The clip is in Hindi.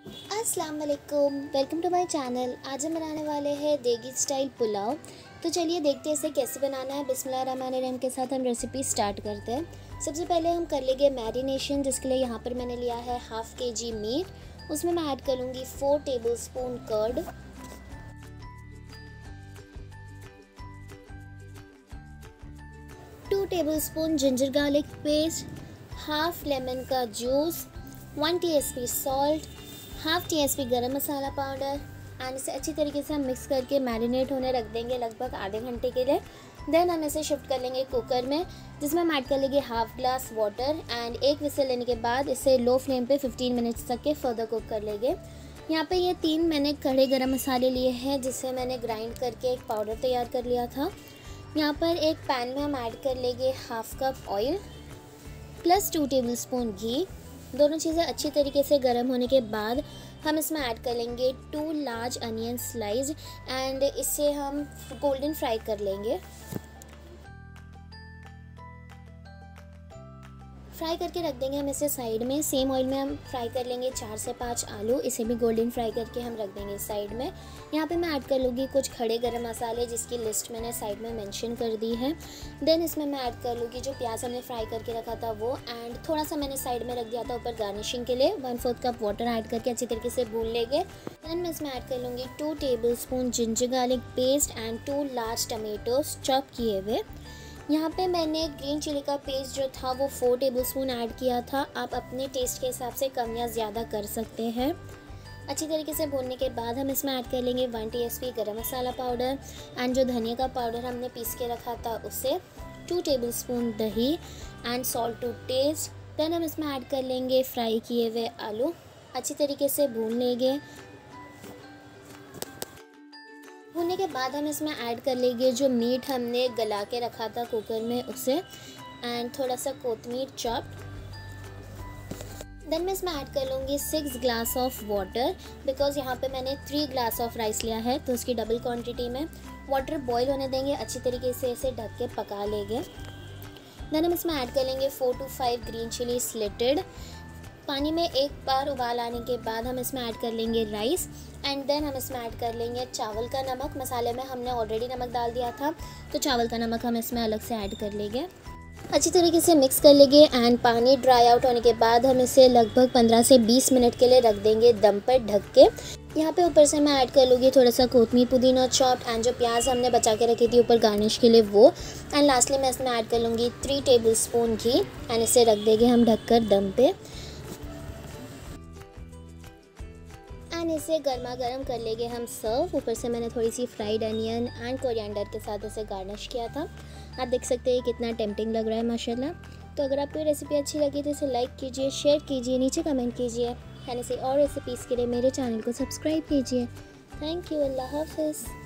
अस्सलाम वालेकुम, वेलकम टू माय चैनल। आज हम बनाने वाले हैं देगी स्टाइल पुलाव। तो चलिए देखते हैं इसे कैसे बनाना है। बिस्मिल्लाहिर्रहमानिर्रहीम के साथ हम रेसिपी स्टार्ट करते हैं। सबसे पहले हम कर लेंगे मैरिनेशन, जिसके लिए यहाँ पर मैंने लिया है हाफ़ kg मीट। उसमें मैं ऐड कर लूँगी 4 tablespoon curd, 2 tablespoon ginger garlic paste, half lemon का juice, 1 TSP salt, half TSP garam masala powder and इसे अच्छी तरीके से हम मिक्स करके मैरिनेट होने रख देंगे लगभग आधे घंटे के लिए। देन हम इसे शिफ्ट कर लेंगे कुकर में, जिसमें हम ऐड कर लेंगे हाफ ग्लास वाटर एंड एक विसल लेने के बाद इसे लो फ्लेम पे 15 मिनट्स तक के फर्दर कुक कर लेंगे। यहाँ पे ये 3 मैंने खड़े गरम मसाले लिए हैं, जिसे मैंने ग्राइंड करके एक पाउडर तैयार कर लिया था। यहाँ पर एक पैन में हम ऐड कर लेंगे half cup oil plus 2 tablespoon ghee. दोनों चीज़ें अच्छी तरीके से गर्म होने के बाद हम इसमें ऐड कर लेंगे 2 लार्ज अनियन स्लाइस एंड इसे हम गोल्डन फ्राई कर लेंगे। फ्राई करके रख देंगे हम इसे साइड में। सेम ऑयल में हम फ्राई कर लेंगे 4 से 5 आलू, इसे भी गोल्डन फ्राई करके हम रख देंगे साइड में। यहाँ पे मैं ऐड कर लूँगी कुछ खड़े गरम मसाले, जिसकी लिस्ट मैंने साइड में मेंशन कर दी है। देन इसमें मैं ऐड कर लूँगी जो प्याज हमने फ्राई करके रखा था वो, एंड थोड़ा सा मैंने साइड में रख दिया था ऊपर गार्निशिंग के लिए। 1/4 कप वाटर ऐड करके अच्छी तरीके से भून लेंगे। देन मैं इसमें ऐड कर लूँगी 2 tablespoon ginger garlic paste and 2 large tomatoes chop किए हुए। यहाँ पे मैंने ग्रीन चिली का पेस्ट जो था वो 4 टेबलस्पून ऐड किया था। आप अपने टेस्ट के हिसाब से कम या ज़्यादा कर सकते हैं। अच्छी तरीके से भूनने के बाद हम इसमें ऐड कर लेंगे 1 TSP garam masala powder and जो धनिया का पाउडर हमने पीस के रखा था उसे, 2 टेबलस्पून दही and salt to taste. Then हम इसमें ऐड कर लेंगे फ्राई किए हुए आलू, अच्छी तरीके से भून लेंगे। भूनने के बाद हम इसमें ऐड कर लेंगे जो मीट हमने गला के रखा था कुकर में उसे, एंड थोड़ा सा कोतमीर चॉप्ड। देन मैं इसमें ऐड कर लूँगी 6 ग्लास ऑफ वाटर, बिकॉज यहाँ पे मैंने 3 ग्लास ऑफ राइस लिया है, तो उसकी डबल क्वांटिटी में वाटर बॉईल होने देंगे। अच्छी तरीके से इसे ढक के पका लेंगे। देन हम इसमें ऐड कर लेंगे 4 to 5 ग्रीन चिली स्लिटेड। पानी में एक बार उबाल आने के बाद हम इसमें ऐड कर लेंगे राइस एंड देन हम इसमें ऐड कर लेंगे चावल का नमक। मसाले में हमने ऑलरेडी नमक डाल दिया था, तो चावल का नमक हम इसमें अलग से ऐड कर लेंगे। अच्छी तरीके से मिक्स कर लेंगे एंड पानी ड्राई आउट होने के बाद हम इसे लगभग 15 से 20 मिनट के लिए रख देंगे दम पर ढक के। यहाँ पे ऊपर से मैं ऐड कर लूँगी थोड़ा सा कोतमीर पुदीना चॉप्ड एंड जो प्याज हमने बचा के रखी थी ऊपर गार्निश के लिए वो, एंड लास्टली मैं इसमें ऐड कर लूँगी 3 टेबलस्पून घी एंड इसे रख देंगे हम ढककर दम पे एंड इसे गर्मा गर्म कर लेंगे हम सर्व। ऊपर से मैंने थोड़ी सी फ्राइड अनियन एंड कोरिएंडर के साथ इसे गार्निश किया था। आप देख सकते हैं कितना टेम्पटिंग लग रहा है माशाल्लाह। तो अगर आपको ये रेसिपी अच्छी लगी तो इसे लाइक कीजिए, शेयर कीजिए, नीचे कमेंट कीजिए एंड इसे और रेसिपीज़ के लिए मेरे चैनल को सब्सक्राइब कीजिए। थैंक यू, अल्लाह हाफ़िज़।